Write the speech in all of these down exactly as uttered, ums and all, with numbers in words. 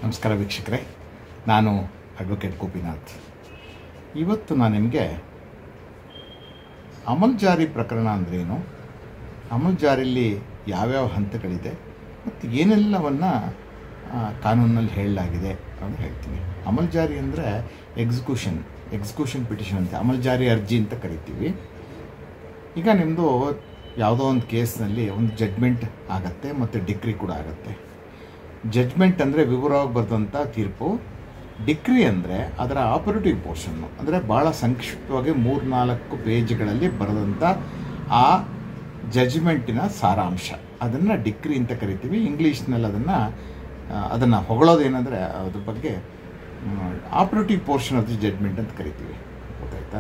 ನಮಸ್ಕಾರ ವೀಕ್ಷಕರೇ, ನಾನು ಅಡ್ವೊಕೇಟ್ ಗೋಪಿನಾಥ್. ಇವತ್ತು ನಾನು ನಿಮಗೆ ಅಮಲ್ ಜಾರಿ ಪ್ರಕರಣ ಅಂದ್ರೇನು, ಅಮಲ್ ಜಾರಿಯಲ್ಲಿ ಯಾವ್ಯಾವ ಹಂತಗಳಿದೆ ಮತ್ತು ಏನೆಲ್ಲವನ್ನು ಕಾನೂನಲ್ಲಿ ಹೇಳಲಾಗಿದೆ ಅಂತ ಹೇಳ್ತೀನಿ. ಅಮಲ್ ಜಾರಿ ಅಂದರೆ ಎಕ್ಸಿಕ್ಯೂಷನ್ ಎಕ್ಸಿಕ್ಯೂಷನ್ ಪಿಟಿಷನ್ ಅಂತ, ಅಮಲ್ ಜಾರಿ ಅರ್ಜಿ ಅಂತ ಕರಿತೀವಿ. ಈಗ ನಿಮ್ಮದು ಯಾವುದೋ ಒಂದು ಕೇಸ್ನಲ್ಲಿ ಒಂದು ಜಡ್ಜ್ಮೆಂಟ್ ಆಗುತ್ತೆ ಮತ್ತು ಡಿಕ್ರಿ ಕೂಡ ಆಗುತ್ತೆ. ಜಡ್ಜ್ಮೆಂಟ್ ಅಂದರೆ ವಿವರವಾಗಿ ಬರೆದಂಥ ತೀರ್ಪು, ಡಿಕ್ರಿ ಅಂದರೆ ಅದರ ಆಪರೇಟಿವ್ ಪೋರ್ಷನ್ನು, ಅಂದರೆ ಭಾಳ ಸಂಕ್ಷಿಪ್ತವಾಗಿ ಮೂರು ನಾಲ್ಕು ಪೇಜ್ಗಳಲ್ಲಿ ಬರೆದಂಥ ಆ ಜಡ್ಜ್ಮೆಂಟಿನ ಸಾರಾಂಶ, ಅದನ್ನು ಡಿಕ್ರಿ ಅಂತ ಕರಿತೀವಿ. ಇಂಗ್ಲೀಷ್ನಲ್ಲಿ ಅದನ್ನು ಅದನ್ನು ಹೊಗಳೋದೇನೆಂದರೆ ಅದ್ರ ಬಗ್ಗೆ operative portion of the judgment ಅಂತ ಕರಿತೀವಿ. ಗೊತ್ತಾಯ್ತಾ?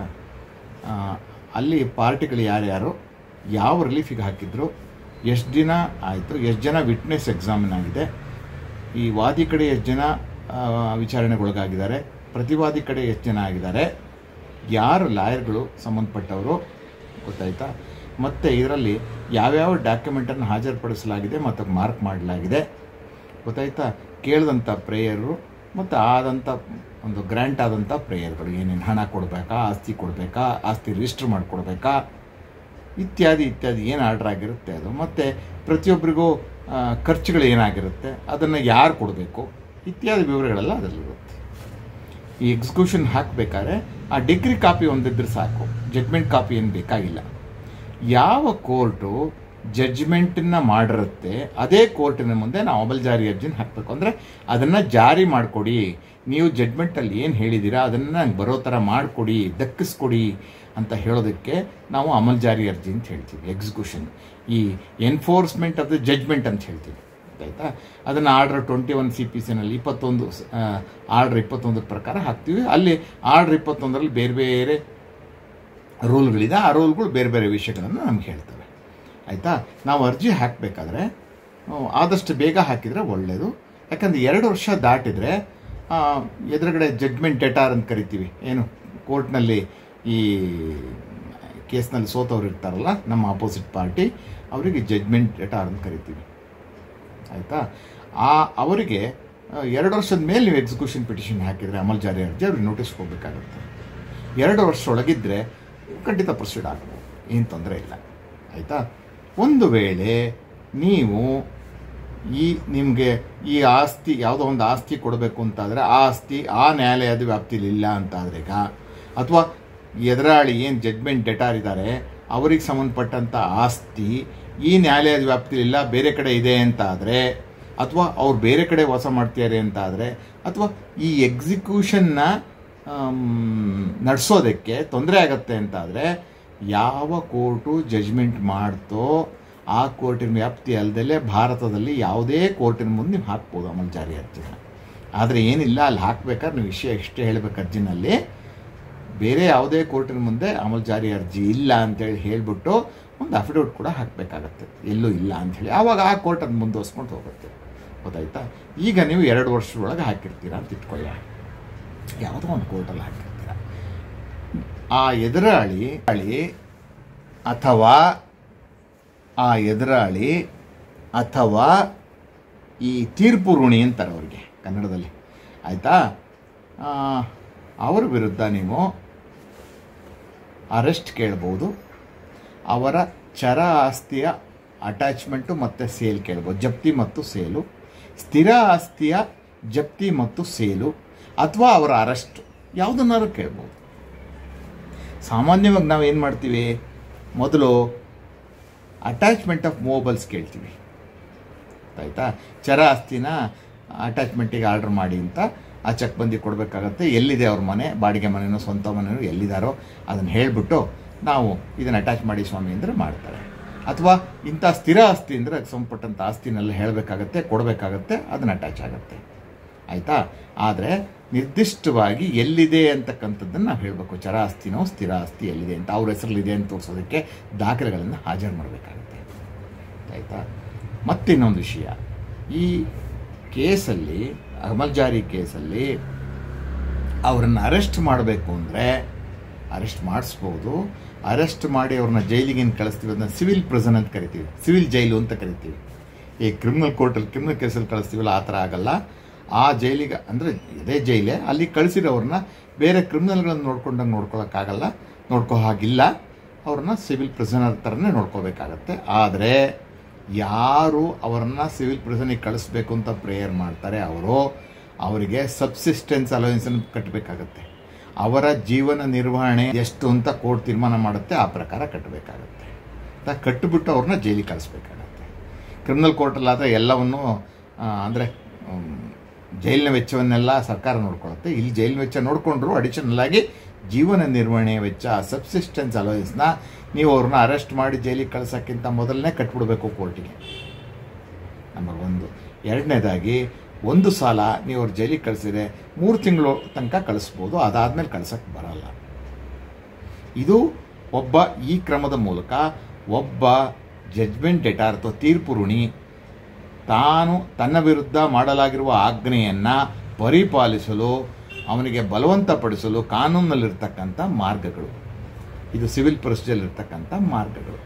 ಅಲ್ಲಿ ಪಾರ್ಟಿಗಳು ಯಾರ್ಯಾರು ಯಾವ ರಿಲೀಫಿಗೆ ಹಾಕಿದ್ರು, ಎಷ್ಟು ದಿನ ಆಯಿತು, ಎಷ್ಟು ಜನ ವಿಟ್ನೆಸ್ ಎಕ್ಸಾಮಿನ್ ಆಗಿದೆ, ಈ ವಾದಿ ಕಡೆ ಎಷ್ಟು ಜನ ವಿಚಾರಣೆಗೊಳಗಾಗಿದ್ದಾರೆ, ಪ್ರತಿವಾದಿ ಕಡೆ ಎಷ್ಟು ಜನ ಆಗಿದ್ದಾರೆ, ಯಾರು ಲಾಯರ್ಗಳು ಸಂಬಂಧಪಟ್ಟವರು, ಗೊತ್ತಾಯ್ತಾ? ಮತ್ತು ಇದರಲ್ಲಿ ಯಾವ್ಯಾವ ಡಾಕ್ಯುಮೆಂಟನ್ನು ಹಾಜರುಪಡಿಸಲಾಗಿದೆ ಮತ್ತು ಮಾರ್ಕ್ ಮಾಡಲಾಗಿದೆ, ಗೊತ್ತಾಯ್ತಾ? ಕೇಳಿದಂಥ ಪ್ರೇಯರು ಮತ್ತು ಆದಂಥ ಒಂದು ಗ್ರ್ಯಾಂಟ್ ಆದಂಥ ಪ್ರೇಯರ್ಗಳು, ಏನೇನು ಹಣ ಕೊಡಬೇಕಾ, ಆಸ್ತಿ ಕೊಡಬೇಕಾ, ಆಸ್ತಿ ರಿಜಿಸ್ಟರ್ ಮಾಡಿಕೊಡ್ಬೇಕಾ, ಇತ್ಯಾದಿ ಇತ್ಯಾದಿ ಏನು ಆರ್ಡ್ರ್ ಆಗಿರುತ್ತೆ ಅದು, ಮತ್ತು ಪ್ರತಿಯೊಬ್ಬರಿಗೂ ಖರ್ಚುಗಳು ಏನಾಗಿರುತ್ತೆ, ಅದನ್ನು ಯಾರು ಕೊಡಬೇಕು, ಇತ್ಯಾದಿ ವಿವರಗಳೆಲ್ಲ ಅದರಲ್ಲಿರುತ್ತೆ. ಈ ಎಕ್ಸಿಕ್ಯೂಷನ್ ಹಾಕಬೇಕಾದ್ರೆ ಆ ಡಿಗ್ರಿ ಕಾಪಿ ಒಂದಿದ್ರೆ ಸಾಕು, ಜಡ್ಜ್ಮೆಂಟ್ ಕಾಪಿ ಏನು ಬೇಕಾಗಿಲ್ಲ. ಯಾವ ಕೋರ್ಟು ಜಡ್ಜ್ಮೆಂಟನ್ನು ಮಾಡಿರುತ್ತೆ ಅದೇ ಕೋರ್ಟಿನ ಮುಂದೆ ನಾವು ಅಮಲ್ ಜಾರಿ ಅರ್ಜಿನ ಹಾಕಬೇಕು. ಅಂದರೆ ಅದನ್ನು ಜಾರಿ ಮಾಡಿಕೊಡಿ, ನೀವು ಜಡ್ಜ್ಮೆಂಟಲ್ಲಿ ಏನು ಹೇಳಿದ್ದೀರಾ ಅದನ್ನು ನಂಗೆ ಬರೋ ಥರ ಮಾಡಿಕೊಡಿ, ದಕ್ಕಿಸ್ಕೊಡಿ ಅಂತ ಹೇಳೋದಕ್ಕೆ ನಾವು ಅಮಲ್ ಜಾರಿ ಅರ್ಜಿ ಅಂತ ಹೇಳ್ತೀವಿ. ಎಕ್ಸಿಕ್ಯೂಷನ್, ಈ ಎನ್ಫೋರ್ಸ್ಮೆಂಟ್ ಆಫ್ ದ ಜಡ್ಜ್ಮೆಂಟ್ ಅಂತ ಹೇಳ್ತೀವಿ. ಆಯಿತಾ? ಅದನ್ನು order twenty one C P ಸಿನಲ್ಲಿ ಇಪ್ಪತ್ತೊಂದು ಆರ್ಡ್ರ್ ಇಪ್ಪತ್ತೊಂದರ ಪ್ರಕಾರ ಹಾಕ್ತೀವಿ. ಅಲ್ಲಿ ಆರ್ಡ್ರ್ ಇಪ್ಪತ್ತೊಂದರಲ್ಲಿ ಬೇರೆ ಬೇರೆ ರೂಲ್ಗಳಿದೆ, ಆ ರೂಲ್ಗಳು ಬೇರೆ ಬೇರೆ ವಿಷಯಗಳನ್ನು ನಮ್ಗೆ ಹೇಳ್ತವೆ. ಆಯಿತಾ? ನಾವು ಅರ್ಜಿ ಹಾಕಬೇಕಾದ್ರೆ ಆದಷ್ಟು ಬೇಗ ಹಾಕಿದರೆ ಒಳ್ಳೆಯದು. ಯಾಕಂದರೆ ಎರಡು ವರ್ಷ ದಾಟಿದರೆ ಎದುರುಗಡೆ ಜಡ್ಜ್ಮೆಂಟ್ ಡೆಟಾರ್ ಅಂತ ಕರಿತೀವಿ, ಏನು ಕೋರ್ಟ್ನಲ್ಲಿ ಈ ಕೇಸ್ನಲ್ಲಿ ಸೋತವ್ರು ಇರ್ತಾರಲ್ಲ, ನಮ್ಮ ಆಪೋಸಿಟ್ ಪಾರ್ಟಿ, ಅವರಿಗೆ ಜಡ್ಜ್ಮೆಂಟ್ ಡೆಟಾರ್ ಅಂತ ಕರಿತೀವಿ. ಆಯಿತಾ? ಆ ಅವರಿಗೆ ಎರಡು ವರ್ಷದ ಮೇಲೆ ನೀವು ಎಕ್ಸಿಕ್ಯೂಷನ್ ಪಿಟಿಷನ್ ಹಾಕಿದರೆ ಅಮಲ್ ಜಾರಿ ಅರ್ಜಿ ಅವ್ರಿಗೆ ನೋಟಿಸ್ ಹೋಗಬೇಕಾಗುತ್ತೆ. ಎರಡು ವರ್ಷ ಒಳಗಿದ್ದರೆ ಖಂಡಿತ ಪ್ರೊಸೀಡ್ ಆಗ್ಬೋದು, ಏನು ತೊಂದರೆ ಇಲ್ಲ. ಆಯಿತಾ? ಒಂದು ವೇಳೆ ನೀವು ಈ ನಿಮಗೆ ಈ ಆಸ್ತಿ ಯಾವುದೋ ಒಂದು ಆಸ್ತಿ ಕೊಡಬೇಕು ಅಂತಾದರೆ ಆ ಆಸ್ತಿ ಆ ನ್ಯಾಯಾಲಯದ ವ್ಯಾಪ್ತಿಲಿ ಇಲ್ಲ ಅಂತಾದ್ರೆ, ಈಗ ಅಥವಾ ಎದುರಾಳಿ ಏನು ಜಡ್ಜ್ಮೆಂಟ್ ಡೆಟಾರ್ ಇದ್ದಾರೆ ಅವರಿಗೆ ಸಂಬಂಧಪಟ್ಟಂಥ ಆಸ್ತಿ ಈ ನ್ಯಾಯಾಲಯದ ವ್ಯಾಪ್ತಿಲಿಲ್ಲ, ಬೇರೆ ಕಡೆ ಇದೆ ಅಂತ ಆದರೆ, ಅಥವಾ ಅವ್ರು ಬೇರೆ ಕಡೆ ವಾಸ ಮಾಡ್ತಿದ್ದಾರೆ ಅಂತ ಆದರೆ, ಅಥವಾ ಈ ಎಕ್ಸಿಕ್ಯೂಷನ್ನ ನಡೆಸೋದಕ್ಕೆ ತೊಂದರೆ ಆಗತ್ತೆ ಅಂತಾದರೆ, ಯಾವ ಕೋರ್ಟು ಜಡ್ಜ್ಮೆಂಟ್ ಮಾಡ್ತೋ ಆ ಕೋರ್ಟಿನ ವ್ಯಾಪ್ತಿ ಅಲ್ಲದೆ ಭಾರತದಲ್ಲಿ ಯಾವುದೇ ಕೋರ್ಟಿನ ಮುಂದೆ ನೀವು ಹಾಕ್ಬೋದು ಅಮಲ್ ಜಾರಿ ಅರ್ಜಿನ. ಆದರೆ ಏನಿಲ್ಲ, ಅಲ್ಲಿ ಹಾಕ್ಬೇಕಾದ್ರೆ ನೀವು ವಿಷಯ ಇಷ್ಟೇ ಹೇಳಬೇಕು, ಅರ್ಜಿನಲ್ಲಿ ಬೇರೆ ಯಾವುದೇ ಕೋರ್ಟಿನ ಮುಂದೆ ಅಮಲ್ ಜಾರಿ ಅರ್ಜಿ ಇಲ್ಲ ಅಂತೇಳಿ ಹೇಳಿಬಿಟ್ಟು ಒಂದು ಅಫಿಡವಿಟ್ ಕೂಡ ಹಾಕಬೇಕಾಗತ್ತೆ, ಎಲ್ಲೂ ಇಲ್ಲ ಅಂಥೇಳಿ. ಆವಾಗ ಆ ಕೋರ್ಟ್ ಅದು ಮುಂದುವರ್ಸ್ಕೊಂಡು ಹೋಗುತ್ತೆ. ಗೊತ್ತಾಯ್ತಾ? ಈಗ ನೀವು ಎರಡು ವರ್ಷದೊಳಗೆ ಹಾಕಿರ್ತೀರ ಅಂತ ಇಟ್ಕೊಳ್ಳಿ, ಯಾವುದೋ ಒಂದು ಕೋರ್ಟಲ್ಲಿ ಹಾಕಿರ್ತೀರ. ಆ ಎದುರಾಳಿ ಅಥವಾ ಆ ಎದುರಾಳಿ ಅಥವಾ ಈ ತೀರ್ಪು ಋಣಿ ಅಂತಾರೆ ಅವ್ರಿಗೆ ಕನ್ನಡದಲ್ಲಿ. ಆಯಿತಾ? ಅವರ ವಿರುದ್ಧ ನೀವು ಅರೆಸ್ಟ್ ಕೇಳ್ಬೋದು, ಅವರ ಚರ ಆಸ್ತಿಯ ಅಟ್ಯಾಚ್ಮೆಂಟು ಮತ್ತು ಸೇಲ್ ಕೇಳ್ಬೋದು, ಜಪ್ತಿ ಮತ್ತು ಸೇಲು, ಸ್ಥಿರ ಆಸ್ತಿಯ ಜಪ್ತಿ ಮತ್ತು ಸೇಲು, ಅಥವಾ ಅವರ ಅರೆಸ್ಟ್, ಯಾವುದನ್ನಾದ್ರೂ ಕೇಳ್ಬೋದು. ಸಾಮಾನ್ಯವಾಗಿ ನಾವು ಏನು ಮಾಡ್ತೀವಿ, ಮೊದಲು ಅಟ್ಯಾಚ್ಮೆಂಟ್ ಆಫ್ ಮೂವಬಲ್ಸ್ ಕೇಳ್ತೀವಿ. ಆಯಿತಾ? ಚರ ಆಸ್ತಿನ ಅಟ್ಯಾಚ್ಮೆಂಟಿಗೆ ಆರ್ಡ್ರ್ ಮಾಡಿ ಅಂತ ಆ ಚೆಕ್ ಬಂದು ಕೊಡಬೇಕಾಗತ್ತೆ. ಎಲ್ಲಿದೆ ಅವ್ರ ಮನೆ, ಬಾಡಿಗೆ ಮನೆಯೋ ಸ್ವಂತ ಮನೆಯೋ ಎಲ್ಲಿದ್ದಾರೋ ಅದನ್ನು ಹೇಳಿಬಿಟ್ಟು ನಾವು ಇದನ್ನು ಅಟ್ಯಾಚ್ ಮಾಡಿ ಸ್ವಾಮಿ ಅಂದರೆ ಮಾಡ್ತಾರೆ. ಅಥವಾ ಇಂಥ ಸ್ಥಿರ ಆಸ್ತಿ ಅಂದರೆ ಅದಕ್ಕೆ ಸಂಬಂಧಪಟ್ಟಂಥ ಆಸ್ತಿನೆಲ್ಲ ಹೇಳಬೇಕಾಗತ್ತೆ, ಕೊಡಬೇಕಾಗತ್ತೆ, ಅದನ್ನು ಅಟ್ಯಾಚ್ ಆಗುತ್ತೆ. ಆಯಿತಾ? ಆದರೆ ನಿರ್ದಿಷ್ಟವಾಗಿ ಎಲ್ಲಿದೆ ಅಂತಕ್ಕಂಥದ್ದನ್ನು ನಾವು ಹೇಳಬೇಕು. ಚರ ಆಸ್ತಿನೋ ಸ್ಥಿರ ಆಸ್ತಿ ಎಲ್ಲಿದೆ ಅಂತ ಅವ್ರ ಹೆಸರಲ್ಲಿದೆ ಅಂತ ತೋರಿಸೋದಕ್ಕೆ ದಾಖಲೆಗಳನ್ನು ಹಾಜರು ಮಾಡಬೇಕಾಗುತ್ತೆ. ಆಯಿತಾ? ಮತ್ತಿನ್ನೊಂದು ವಿಷಯ, ಈ ಕೇಸಲ್ಲಿ ಅಮಲ್ ಜಾರಿ ಕೇಸಲ್ಲಿ ಅವರನ್ನು ಅರೆಸ್ಟ್ ಮಾಡಬೇಕು ಅಂದರೆ ಅರೆಸ್ಟ್ ಮಾಡಿಸ್ಬೋದು. ಅರೆಸ್ಟ್ ಮಾಡಿ ಅವ್ರನ್ನ ಜೈಲಿಗೇನು ಕಳಿಸ್ತೀವಿ ಅದನ್ನ ಸಿವಿಲ್ ಪ್ರಿಸನ್ ಅಂತ ಕರಿತೀವಿ, ಸಿವಿಲ್ ಜೈಲು ಅಂತ ಕರಿತೀವಿ. ಈ ಕ್ರಿಮಿನಲ್ ಕೋರ್ಟಲ್ಲಿ ಕ್ರಿಮಿನಲ್ ಕೇಸಲ್ಲಿ ಕಳಿಸ್ತೀವಲ್ಲ ಆ ಥರ ಆಗಲ್ಲ. ಆ ಜೈಲಿಗೆ ಅಂದರೆ ಇದೇ ಜೈಲೇ ಅಲ್ಲಿ ಕಳಿಸಿರೋರನ್ನ ಬೇರೆ ಕ್ರಿಮಿನಲ್ಗಳನ್ನು ನೋಡ್ಕೊಂಡಂಗೆ ನೋಡ್ಕೊಳ್ಳೋಕ್ಕಾಗಲ್ಲ, ನೋಡ್ಕೋ ಹಾಗಿಲ್ಲ. ಅವ್ರನ್ನ ಸಿವಿಲ್ ಪ್ರಿಸನರ್ ಥರನೇ ನೋಡ್ಕೋಬೇಕಾಗತ್ತೆ. ಆದರೆ ಯಾರು ಅವರನ್ನು ಸಿವಿಲ್ ಪ್ರಿಸನಿಗೆ ಕಳಿಸ್ಬೇಕು ಅಂತ ಪ್ರೇಯರ್ ಮಾಡ್ತಾರೆ ಅವರು ಅವರಿಗೆ ಸಬ್ಸಿಸ್ಟೆನ್ಸ್ ಅಲೋವೆನ್ಸನ್ನು ಕಟ್ಟಬೇಕಾಗತ್ತೆ. ಅವರ ಜೀವನ ನಿರ್ವಹಣೆ ಎಷ್ಟು ಅಂತ ಕೋರ್ಟ್ ತೀರ್ಮಾನ ಮಾಡುತ್ತೆ, ಆ ಪ್ರಕಾರ ಕಟ್ಟಬೇಕಾಗತ್ತೆ. ಕಟ್ಟಿಬಿಟ್ಟು ಅವ್ರನ್ನ ಜೈಲಿಗೆ ಕಳಿಸ್ಬೇಕಾಗತ್ತೆ. ಕ್ರಿಮಿನಲ್ ಕೋರ್ಟಲ್ಲಾದರೆ ಎಲ್ಲವನ್ನೂ ಅಂದರೆ ಜೈಲಿನ ವೆಚ್ಚವನ್ನೆಲ್ಲ ಸರ್ಕಾರ ನೋಡ್ಕೊಳ್ಳುತ್ತೆ. ಇಲ್ಲಿ ಜೈಲಿನ ವೆಚ್ಚ ನೋಡಿಕೊಂಡ್ರು ಅಡಿಷನಲ್ ಆಗಿ ಜೀವನ ನಿರ್ವಹಣೆ ವೆಚ್ಚ ಸಬ್ಸಿಸ್ಟೆನ್ಸ್ ಅಲೋವೆನ್ಸ್ನ ನೀವು ಅವ್ರನ್ನ ಅರೆಸ್ಟ್ ಮಾಡಿ ಜೈಲಿಗೆ ಕಳ್ಸೋಕ್ಕಿಂತ ಮೊದಲನೇ ಕಟ್ಬಿಡಬೇಕು ಕೋರ್ಟಿಗೆ, ನಂಬರ್ ಒಂದು. ಎರಡನೇದಾಗಿ ಒಂದು ಸಲ ನೀವು ಅವ್ರು ಜೈಲಿಗೆ ಕಳಿಸಿದ್ರೆ ಮೂರು ತಿಂಗಳು ತನಕ ಕಳಿಸ್ಬೋದು, ಅದಾದಮೇಲೆ ಕಳ್ಸೋಕ್ಕೆ ಬರಲ್ಲ. ಇದು ಒಬ್ಬ ಈ ಕ್ರಮದ ಮೂಲಕ ಒಬ್ಬ ಜಡ್ಜ್ಮೆಂಟ್ ಡೆಟಾರ್ ಅಥವಾ ತೀರ್ಪು ಋಣಿ ತಾನು ತನ್ನ ವಿರುದ್ಧ ಮಾಡಲಾಗಿರುವ ಆಜ್ಞೆಯನ್ನು ಪರಿಪಾಲಿಸಲು ಅವನಿಗೆ ಬಲವಂತಪಡಿಸಲು ಕಾನೂನಲ್ಲಿರ್ತಕ್ಕಂಥ ಮಾರ್ಗಗಳು, ಇದು ಸಿವಿಲ್ ಪ್ರೊಸೀಜರ್ಲಿರ್ತಕ್ಕಂಥ ಮಾರ್ಗಗಳು.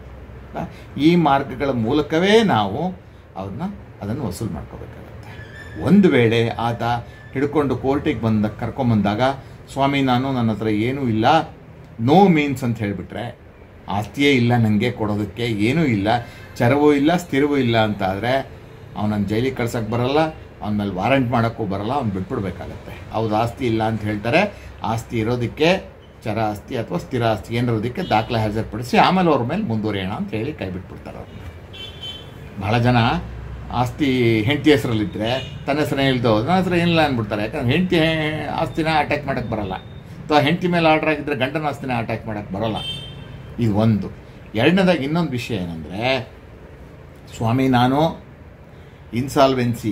ಈ ಮಾರ್ಗಗಳ ಮೂಲಕವೇ ನಾವು ಅವ್ರನ್ನ ಅದನ್ನು ವಸೂಲು ಮಾಡ್ಕೋಬೇಕಾಗತ್ತೆ. ಒಂದು ವೇಳೆ ಆತ ಹಿಡ್ಕೊಂಡು ಕೋರ್ಟಿಗೆ ಬಂದ ಕರ್ಕೊಂಬಂದಾಗ ಸ್ವಾಮಿ ನಾನು ನನ್ನ ಹತ್ರ ಏನೂ ಇಲ್ಲ, ನೋ ಮೀನ್ಸ್ ಅಂತ ಹೇಳಿಬಿಟ್ರೆ, ಆಸ್ತಿಯೇ ಇಲ್ಲ ನನಗೆ ಕೊಡೋದಕ್ಕೆ, ಏನೂ ಇಲ್ಲ, ಚರವೂ ಇಲ್ಲ ಸ್ಥಿರವೂ ಇಲ್ಲ ಅಂತ ಆದರೆ ಅವನನ್ನು ಜೈಲಿಗೆ ಕಳ್ಸೋಕ್ಕೆ ಬರಲ್ಲ, ಅವನ ಮೇಲೆ ವಾರಂಟ್ ಮಾಡೋಕ್ಕೂ ಬರಲ್ಲ, ಅವ್ನು ಬಿಟ್ಬಿಡ್ಬೇಕಾಗತ್ತೆ. ಹೌದು ಆಸ್ತಿ ಇಲ್ಲ ಅಂತ ಹೇಳ್ತಾರೆ, ಆಸ್ತಿ ಇರೋದಕ್ಕೆ ಚರ ಆಸ್ತಿ ಅಥವಾ ಸ್ಥಿರ ಆಸ್ತಿ ಏನಿರೋದಕ್ಕೆ ದಾಖಲೆ ಹಾಜರುಪಡಿಸಿ ಆಮೇಲೆ ಅವ್ರ ಮೇಲೆ ಮುಂದುವರಿಯೋಣ ಅಂತ ಹೇಳಿ ಕೈ ಬಿಟ್ಬಿಡ್ತಾರೆ ಅವ್ರನ್ನ. ಭಾಳ ಜನ ಆಸ್ತಿ ಹೆಂಡತಿ ಹೆಸರಲ್ಲಿದ್ದರೆ ತನ್ನ ಹೆಸರೇ ಇಲ್ದೋ ನನ್ನ ಹೆಸರು ಏನಿಲ್ಲ ಅಂದ್ಬಿಡ್ತಾರೆ. ಯಾಕಂದ್ರೆ ಹೆಂಡತಿ ಆಸ್ತಿನ ಅಟ್ಯಾಕ್ ಮಾಡೋಕ್ಕೆ ಬರಲ್ಲ, ಅಥವಾ ಹೆಂಡತಿ ಮೇಲೆ ಆರ್ಡರ್ ಆಗಿದ್ದರೆ ಗಂಡನ ಆಸ್ತಿನ ಅಟ್ಯಾಕ್ ಮಾಡೋಕ್ಕೆ ಬರೋಲ್ಲ. ಇದು ಒಂದು. ಎರಡನೇದಾಗಿ ಇನ್ನೊಂದು ವಿಷಯ ಏನಂದರೆ, ಸ್ವಾಮಿ ನಾನು ಇನ್ಸಾಲ್ವೆನ್ಸಿ,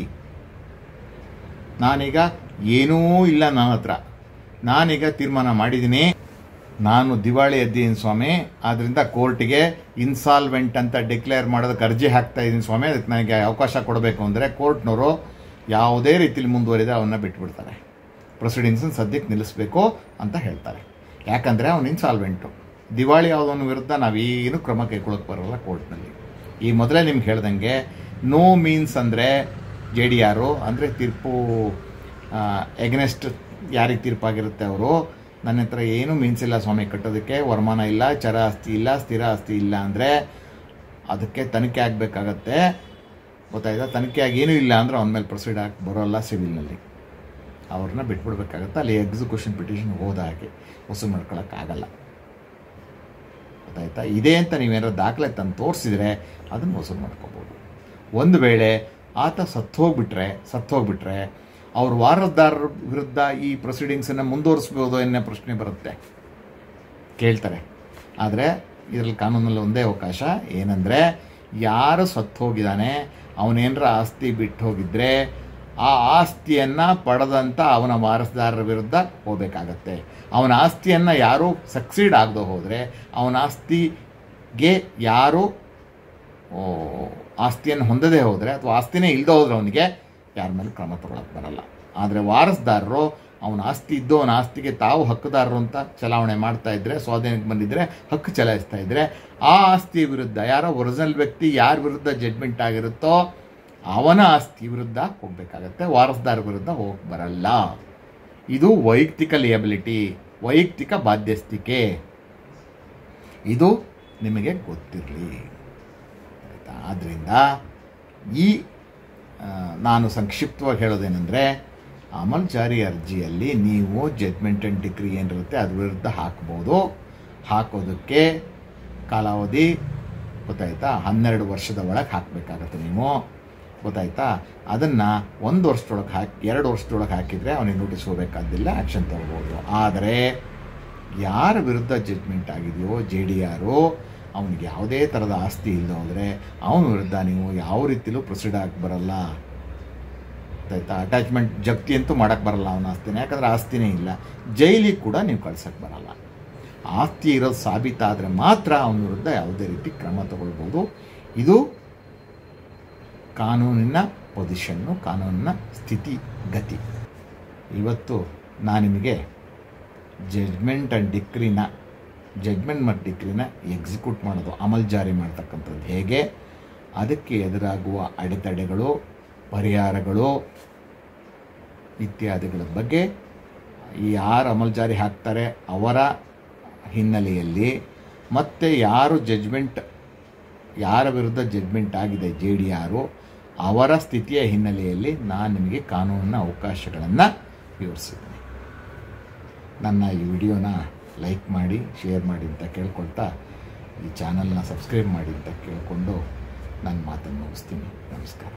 ನಾನೀಗ ಏನೂ ಇಲ್ಲ ನನ್ನ ಹತ್ರ, ನಾನೀಗ ತೀರ್ಮಾನ ಮಾಡಿದ್ದೀನಿ, ನಾನು ದಿವಾಳಿ ಎದ್ದೀನಿ ಸ್ವಾಮಿ, ಆದ್ದರಿಂದ ಕೋರ್ಟಿಗೆ ಇನ್ಸಾಲ್ವೆಂಟ್ ಅಂತ ಡಿಕ್ಲೇರ್ ಮಾಡೋದಕ್ಕೆ ಅರ್ಜಿ ಹಾಕ್ತಾ ಇದ್ದೀನಿ ಸ್ವಾಮಿ, ಅದಕ್ಕೆ ನನಗೆ ಅವಕಾಶ ಕೊಡಬೇಕು ಅಂದರೆ ಕೋರ್ಟ್ನವರು ಯಾವುದೇ ರೀತಿಯಲ್ಲಿ ಮುಂದುವರಿದ ಅವನ್ನ ಬಿಟ್ಬಿಡ್ತಾರೆ, ಪ್ರೊಸೀಡಿಂಗ್ಸನ್ನು ಸದ್ಯಕ್ಕೆ ನಿಲ್ಲಿಸಬೇಕು ಅಂತ ಹೇಳ್ತಾರೆ. ಯಾಕಂದರೆ ಅವನು ಇನ್ಸಾಲ್ವೆಂಟು, ದಿವಾಳಿ ಯಾವುದವನ ವಿರುದ್ಧ ನಾವೇನು ಕ್ರಮ ಕೈಗೊಳ್ಳೋಕ್ಕೆ ಬರೋಲ್ಲ ಕೋರ್ಟ್ನಲ್ಲಿ. ಈ ಮೊದಲೇ ನಿಮ್ಗೆ ಹೇಳ್ದಂಗೆ ನೋ ಮೀನ್ಸ್ ಅಂದರೆ ಜೆ ಡಿ ಆರು ಅಂದರೆ ತೀರ್ಪು ಎಗ್ನೆಸ್ಟ್ ಯಾರಿಗೆ ತೀರ್ಪಾಗಿರುತ್ತೆ ಅವರು, ನನ್ನ ಹತ್ರ ಏನೂ ಮೀನ್ಸ್ ಇಲ್ಲ ಸ್ವಾಮಿ ಕಟ್ಟೋದಕ್ಕೆ, ವರಮಾನ ಇಲ್ಲ, ಚರ ಆಸ್ತಿ ಇಲ್ಲ, ಸ್ಥಿರ ಆಸ್ತಿ ಇಲ್ಲ ಅಂದರೆ ಅದಕ್ಕೆ ತನಿಖೆ ಆಗಬೇಕಾಗತ್ತೆ, ಗೊತ್ತಾಯ್ತಾ? ತನಿಖೆ ಆಗಿ ಏನೂ ಇಲ್ಲ ಅಂದರೆ ಅವನ ಮೇಲೆ ಪ್ರೊಸೀಡ್ ಆಗಿ ಬರೋಲ್ಲ ಸಿವಿಲ್ನಲ್ಲಿ, ಅವ್ರನ್ನ ಬಿಟ್ಬಿಡ್ಬೇಕಾಗತ್ತೆ. ಅಲ್ಲಿ ಎಕ್ಸಿಕ್ಯೂಷನ್ ಪಿಟಿಷನ್ ಹೋದ ಹಾಗೆ ವಸೂಲು ಮಾಡ್ಕೊಳಕ್ಕಾಗಲ್ಲ, ಗೊತ್ತಾಯ್ತಾ? ಇದೇ ಅಂತ ನೀವೇನಾದ್ರು ದಾಖಲೆ ತಂದು ತೋರಿಸಿದರೆ ಅದನ್ನು ವಸೂಲು ಮಾಡ್ಕೋಬೋದು. ಒಂದು ವೇಳೆ ಆತ ಸತ್ತೋಗ್ಬಿಟ್ರೆ ಸತ್ತೋಗ್ಬಿಟ್ರೆ ಅವ್ರ ವಾರದಾರರ ವಿರುದ್ಧ ಈ ಪ್ರೊಸೀಡಿಂಗ್ಸನ್ನು ಮುಂದುವರಿಸ್ಬೋದು ಅನ್ನೋ ಪ್ರಶ್ನೆ ಬರುತ್ತೆ, ಕೇಳ್ತಾರೆ. ಆದರೆ ಇದರಲ್ಲಿ ಕಾನೂನಲ್ಲಿ ಒಂದೇ ಅವಕಾಶ ಏನಂದರೆ, ಯಾರು ಸತ್ತೋಗಿದ್ದಾನೆ ಅವನೇನರ ಆಸ್ತಿ ಬಿಟ್ಟು ಹೋಗಿದ್ರೆ ಆ ಆಸ್ತಿಯನ್ನು ಪಡೆದಂಥ ಅವನ ವಾರಸುದಾರರ ವಿರುದ್ಧ ಹೋಗಬೇಕಾಗತ್ತೆ. ಅವನ ಆಸ್ತಿಯನ್ನು ಯಾರು ಸಕ್ಸೀಡ್ ಆಗದೆ ಹೋದರೆ, ಅವನ ಆಸ್ತಿಗೆ ಯಾರು ಆಸ್ತಿಯನ್ನು ಹೊಂದದೇ ಹೋದರೆ ಅಥವಾ ಆಸ್ತಿನೇ ಇಲ್ಲದೆ ಹೋದರೆ ಅವನಿಗೆ ಯಾರ ಮೇಲೆ ಕ್ರಮ ತಗೊಳ್ಳೋಕ್ಕೆ ಬರಲ್ಲ. ಆದರೆ ವಾರಸುದಾರರು ಅವನ ಆಸ್ತಿ ಇದ್ದು ಅವನ ಆಸ್ತಿಗೆ ತಾವು ಹಕ್ಕುದಾರರು ಅಂತ ಚಲಾವಣೆ ಮಾಡ್ತಾ ಇದ್ದರೆ, ಸ್ವಾಧೀನಕ್ಕೆ ಬಂದಿದ್ದರೆ, ಹಕ್ಕು ಚಲಾಯಿಸ್ತಾ ಇದ್ದರೆ, ಆ ಆಸ್ತಿ ವಿರುದ್ಧ ಯಾರೋ ಒರಿಜಿನಲ್ ವ್ಯಕ್ತಿ ಯಾರ ವಿರುದ್ಧ ಜಡ್ಜ್ಮೆಂಟ್ ಆಗಿರುತ್ತೋ ಅವನ ಆಸ್ತಿ ವಿರುದ್ಧ ಹೋಗಬೇಕಾಗತ್ತೆ, ವಾರಸುದಾರ ವಿರುದ್ಧ ಹೋಗಕ್ಕೆ ಬರಲ್ಲ. ಇದು ವೈಯಕ್ತಿಕ ಲಿಯಬಿಲಿಟಿ, ವೈಯಕ್ತಿಕ ಬಾಧ್ಯಸ್ಥಿಕೆ. ಇದು ನಿಮಗೆ ಗೊತ್ತಿರಲಿ, ಆಯಿತಾ? ಆದ್ದರಿಂದ ಈ ನಾನು ಸಂಕ್ಷಿಪ್ತವಾಗಿ ಹೇಳೋದೇನೆಂದರೆ, ಅಮಲ್ ಜಾರಿ ಅರ್ಜಿಯಲ್ಲಿ ನೀವು ಜಡ್ಜ್ಮೆಂಟ್ ಆ್ಯಂಡ್ ಡಿಕ್ರಿ ಏನಿರುತ್ತೆ ಅದ್ರ ವಿರುದ್ಧ ಹಾಕ್ಬೋದು. ಹಾಕೋದಕ್ಕೆ ಕಾಲಾವಧಿ ಗೊತ್ತಾಯ್ತಾ, ಹನ್ನೆರಡು ವರ್ಷದ ಒಳಗೆ ಹಾಕಬೇಕಾಗತ್ತೆ ನೀವು, ಗೊತ್ತಾಯ್ತಾ? ಅದನ್ನು ಒಂದು ವರ್ಷದೊಳಗೆ ಹಾಕಿ ಎರಡು ವರ್ಷದೊಳಗೆ ಹಾಕಿದರೆ ಅವನಿಗೆ ನೋಟಿಸ್ ಹೋಗಬೇಕಾದಿಲ್ಲ, ಆ್ಯಕ್ಷನ್ ತಗೋಬೋದು. ಆದರೆ ಯಾರ ವಿರುದ್ಧ ಜಡ್ಜ್ಮೆಂಟ್ ಆಗಿದೆಯೋ ಜೆ ಡಿ ಆರು, ಅವನಿಗೆ ಯಾವುದೇ ಥರದ ಆಸ್ತಿ ಇಲ್ಲದೆ ಹೋದರೆ ಅವನ ವಿರುದ್ಧ ನೀವು ಯಾವ ರೀತಿಲೂ ಪ್ರೊಸೀಡ್ ಆಗಿ ಬರಲ್ಲ, ಗೊತ್ತಾಯ್ತಾ? ಅಟ್ಯಾಚ್ಮೆಂಟ್ ಜಪ್ತಿ ಅಂತೂ ಮಾಡೋಕ್ಕೆ ಬರಲ್ಲ ಅವನ ಆಸ್ತಿನ, ಯಾಕಂದರೆ ಆಸ್ತಿನೇ ಇಲ್ಲ. ಜೈಲಿಗೆ ಕೂಡ ನೀವು ಕಳ್ಸೋಕ್ಕೆ ಬರಲ್ಲ. ಆಸ್ತಿ ಇರೋದು ಸಾಬೀತಾದರೆ ಮಾತ್ರ ಅವನ ವಿರುದ್ಧ ಯಾವುದೇ ರೀತಿ ಕ್ರಮ ತಗೊಳ್ಬೋದು. ಇದು ಕಾನೂನಿನ ಪೊಸಿಷನ್ನು, ಕಾನೂನಿನ ಸ್ಥಿತಿಗತಿ. ಇವತ್ತು ನಾನು ನಿಮಗೆ ಜಡ್ಜ್ಮೆಂಟ್ ಆ್ಯಂಡ್ ಡಿಕ್ರಿನ ಜಡ್ಜ್ಮೆಂಟ್ ಮತ್ತು ಡಿಕ್ರಿನ ಎಕ್ಸಿಕ್ಯೂಟ್ ಮಾಡೋದು, ಅಮಲ್ ಜಾರಿ ಮಾಡ್ತಕ್ಕಂಥದ್ದು ಹೇಗೆ, ಅದಕ್ಕೆ ಎದುರಾಗುವ ಅಡೆತಡೆಗಳು, ಪರಿಹಾರಗಳು, ಇತ್ಯಾದಿಗಳ ಬಗ್ಗೆ ಯಾರು ಅಮಲು ಜಾರಿ ಹಾಕ್ತಾರೆ ಅವರ ಹಿನ್ನೆಲೆಯಲ್ಲಿ ಮತ್ತು ಯಾರು ಜಡ್ಜ್ಮೆಂಟ್ ಯಾರ ವಿರುದ್ಧ ಜಡ್ಜ್ಮೆಂಟ್ ಆಗಿದೆ ಜೆ ಡಿ ಆರು ಅವರ ಸ್ಥಿತಿಯ ಹಿನ್ನೆಲೆಯಲ್ಲಿ ನಾನು ನಿಮಗೆ ಕಾನೂನಿನ ಅವಕಾಶಗಳನ್ನು ವಿವರಿಸಿದ್ದೀನಿ. ನನ್ನ ಈ ವಿಡಿಯೋನ ಲೈಕ್ ಮಾಡಿ, ಶೇರ್ ಮಾಡಿ ಅಂತ ಕೇಳ್ಕೊಳ್ತಾ ಈ ಚಾನಲ್ನ ಸಬ್ಸ್ಕ್ರೈಬ್ ಮಾಡಿ ಅಂತ ಕೇಳಿಕೊಂಡು ನನ್ನ ಮಾತನ್ನು ಮುಗಿಸ್ತೀನಿ. ನಮಸ್ಕಾರ.